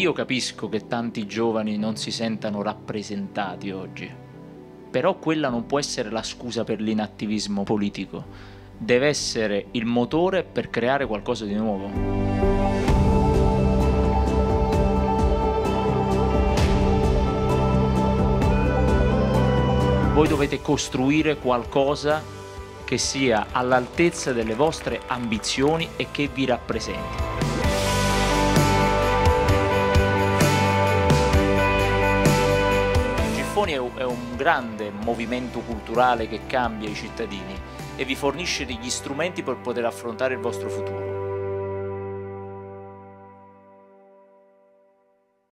io capisco che tanti giovani non si sentano rappresentati oggi, però quella non può essere la scusa per l'inattivismo politico, deve essere il motore per creare qualcosa di nuovo. Voi dovete costruire qualcosa che sia all'altezza delle vostre ambizioni e che vi rappresenti. Giffoni è un grande movimento culturale che cambia i cittadini e vi fornisce degli strumenti per poter affrontare il vostro futuro.